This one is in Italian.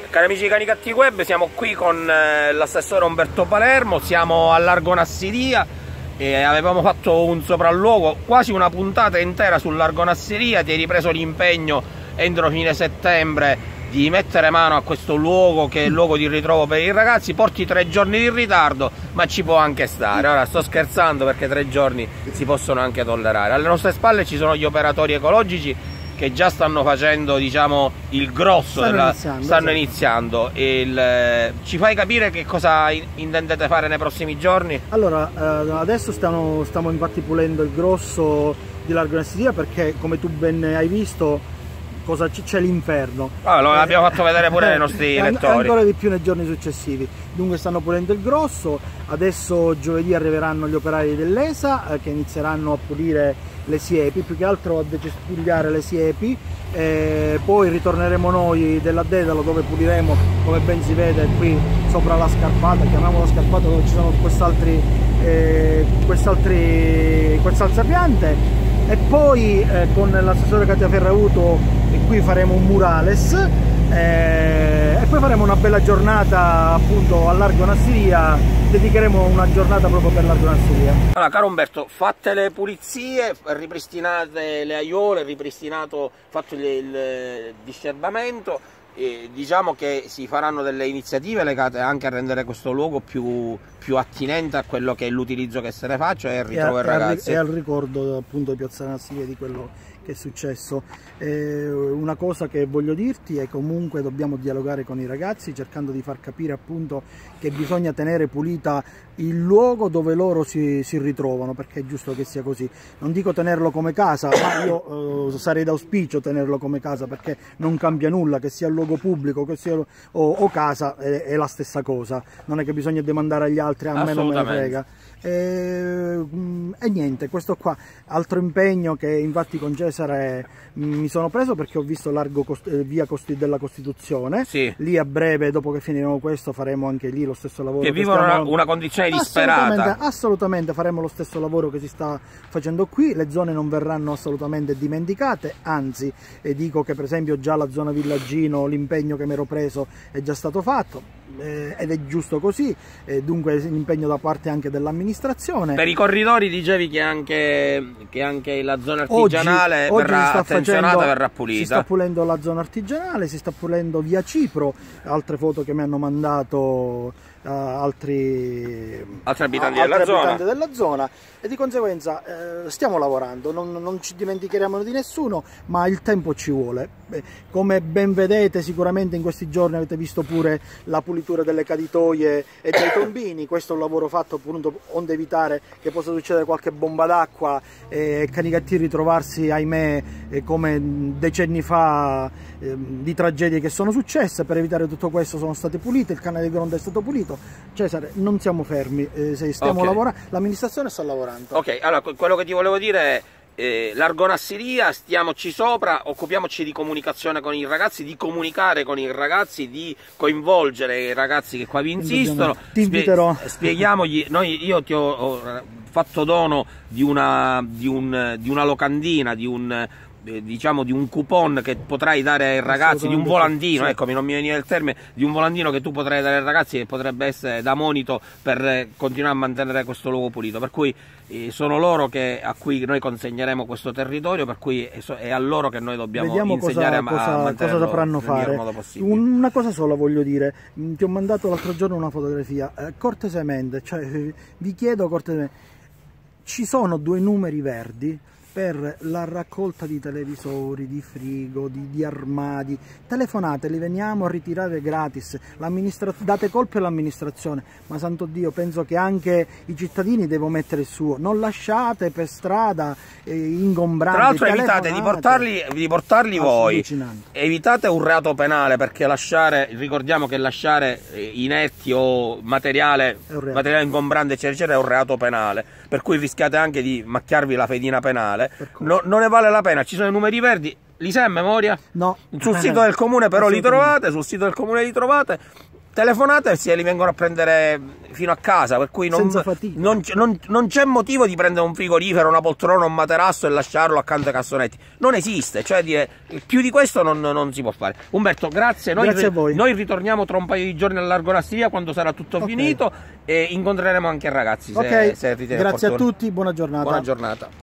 Cari amici di Canicattì Web, siamo qui con l'assessore Umberto Palermo, siamo a Largo Nassiria e avevamo fatto un sopralluogo, quasi una puntata intera sul Largo Nassiria. Ti hai ripreso l'impegno entro fine settembre di mettere mano a questo luogo che è il luogo di ritrovo per i ragazzi. Porti 3 giorni di ritardo, ma ci può anche stare. Ora sto scherzando, perché 3 giorni si possono anche tollerare. Alle nostre spalle ci sono gli operatori ecologici che già stanno facendo, diciamo, il grosso, stanno iniziando. Ci fai capire che cosa intendete fare nei prossimi giorni? Allora, adesso stiamo infatti pulendo il grosso di Largo Nassiria, perché come tu ben hai visto c'è l'inferno. Allora, l'abbiamo fatto vedere pure ai nostri lettori. Ancora di più nei giorni successivi. Dunque stanno pulendo il grosso. Adesso giovedì arriveranno gli operai dell'ESA che inizieranno a pulire le siepi, più che altro a decespugliare le siepi. Poi ritorneremo noi della Dedalo, dove puliremo, come ben si vede qui sopra la scarpata, chiamiamola scarpata, dove ci sono quest'altra piante. E poi con l'assessore Katia Ferrauto qui faremo un murales e poi faremo una bella giornata appunto a Largo Nassiria. Dedicheremo una giornata proprio per Largo Nassiria. Allora, caro Umberto, fatte le pulizie, ripristinate le aiole, fatto il disturbamento, diciamo che si faranno delle iniziative legate anche a rendere questo luogo più attinente a quello che è l'utilizzo che se ne fa, cioè il ritrovo dei ragazzi. E al ricordo appunto di Piazza Nassiria, di quello che è successo. Una cosa che voglio dirti è che comunque dobbiamo dialogare con i ragazzi, cercando di far capire appunto che bisogna tenere pulita il luogo dove loro si ritrovano, perché è giusto che sia così. Non dico tenerlo come casa, ma io sarei d'auspicio tenerlo come casa, perché non cambia nulla, che sia luogo pubblico che sia o casa, è la stessa cosa. Non è che bisogna demandare agli altri, a me non me ne frega. E niente, questo qua, altro impegno che infatti con Cesare mi sono preso, perché ho visto via della Costituzione. Sì. Lì a breve, dopo che finiremo questo, faremo anche lì lo stesso lavoro. Che vivono una condizione disperata. Assolutamente, faremo lo stesso lavoro che si sta facendo qui. Le zone non verranno assolutamente dimenticate, anzi dico che per esempio già la zona Villaggino, l'impegno che mi ero preso è già stato fatto. Ed è giusto così, dunque l'impegno da parte anche dell'amministrazione. Per i corridori dicevi che anche la zona artigianale oggi verrà attenzionata, verrà pulita. Si sta pulendo la zona artigianale, si sta pulendo via Cipro, altre foto che mi hanno mandato altri abitanti della zona, e di conseguenza stiamo lavorando, non ci dimenticheremo di nessuno, ma il tempo ci vuole. Come ben vedete, sicuramente in questi giorni avete visto pure la pulitura delle caditoie e dei tombini. Questo è un lavoro fatto appunto onde evitare che possa succedere qualche bomba d'acqua e Canicattì ritrovarsi, ahimè, come decenni fa, di tragedie che sono successe. Per evitare tutto questo sono state pulite, il canale di Gronda è stato pulito. Cesare, non siamo fermi, stiamo lavorando, l'amministrazione sta lavorando. Ok, allora quello che ti volevo dire è Largo Nassiria, stiamoci sopra, occupiamoci di comunicazione con i ragazzi, di comunicare con i ragazzi, di coinvolgere i ragazzi che qua vi insistono. Ti inviterò. Spieghiamogli, io ti ho fatto dono di una locandina, diciamo di un coupon che potrai dare ai ragazzi, di un volantino, sì. Eccomi, non mi veniva il termine, di un volantino che tu potrai dare ai ragazzi, che potrebbe essere da monito per continuare a mantenere questo luogo pulito. Per cui sono loro a cui noi consegneremo questo territorio, per cui è a loro che noi dobbiamo insegnare a mantenerlo cosa sapranno fare. Modo possibile. Una cosa sola voglio dire, ti ho mandato l'altro giorno una fotografia, cortesemente, cioè vi chiedo cortesemente, ci sono 2 numeri verdi per la raccolta di televisori, di frigo, di armadi. Telefonate, li veniamo a ritirare gratis. Date colpe all'amministrazione, ma santo Dio, penso che anche i cittadini devono mettere il suo. Non lasciate per strada ingombranti. Tra l'altro evitate di portarli voi. Evitate un reato penale, perché ricordiamo che lasciare inerti o materiale ingombrante eccetera è un reato penale, per cui rischiate anche di macchiarvi la fedina penale. Non ne vale la pena. Ci sono i numeri verdi, li sai a memoria? No. Sul sito del comune però li trovate, telefonate e se li vengono a prendere fino a casa, per cui non c'è motivo di prendere un frigorifero, una poltrona, un materasso e lasciarlo accanto ai cassonetti. Non esiste, cioè dire più di questo non si può fare. Umberto, grazie. Grazie a voi. Noi ritorniamo tra un paio di giorni all'Argonasseria quando sarà tutto finito, e incontreremo anche i ragazzi se ritiene grazie opportuno. a tutti, buona giornata. Buona giornata.